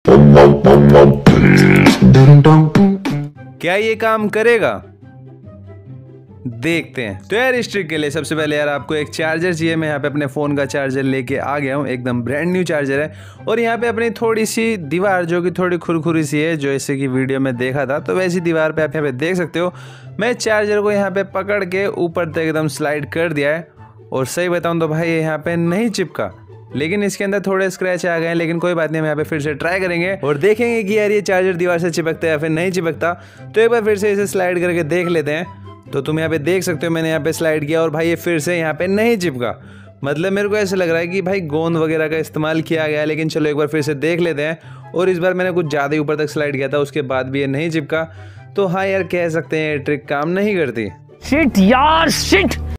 क्या ये काम करेगा? देखते हैं। तो यार इस ट्रिक के लिए सबसे पहले यार आपको एक चार्जर चाहिए। मैं यहाँ पे अपने फ़ोन का चार्जर लेके आ गया हूँ, एकदम ब्रांड न्यू चार्जर है। और यहाँ पे अपनी थोड़ी सी दीवार जो कि थोड़ी खुरखुरी सी है, जो जैसे कि वीडियो में देखा था, तो वैसी दीवार पे आप यहाँ पे देख सकते हो। मैं चार्जर को यहाँ पे पकड़ के ऊपर तक एकदम स्लाइड कर दिया है। और सही बताऊँ तो भाई यहाँ पे नहीं चिपका, लेकिन इसके अंदर थोड़े स्क्रैच आ गए हैं। लेकिन कोई बात नहीं, हम यहाँ पे फिर से ट्राई करेंगे और देखेंगे कि यार ये चार्जर दीवार से चिपकता है या फिर नहीं चिपकता। तो एक बार फिर से इसे स्लाइड करके देख लेते हैं। तो तुम यहाँ पे देख सकते हो, मैंने यहाँ पे स्लाइड किया और भाई ये फिर से यहाँ पे नहीं चिपका। मतलब मेरे को ऐसा लग रहा है कि भाई गोंद वगैरह का इस्तेमाल किया गया है। लेकिन चलो एक बार फिर से देख लेते हैं। और इस बार मैंने कुछ ज़्यादा ही ऊपर तक स्लाइड किया था, उसके बाद भी ये नहीं चिपका। तो हाँ यार, कह सकते हैं ये ट्रिक काम नहीं करती। शिट यार शिट।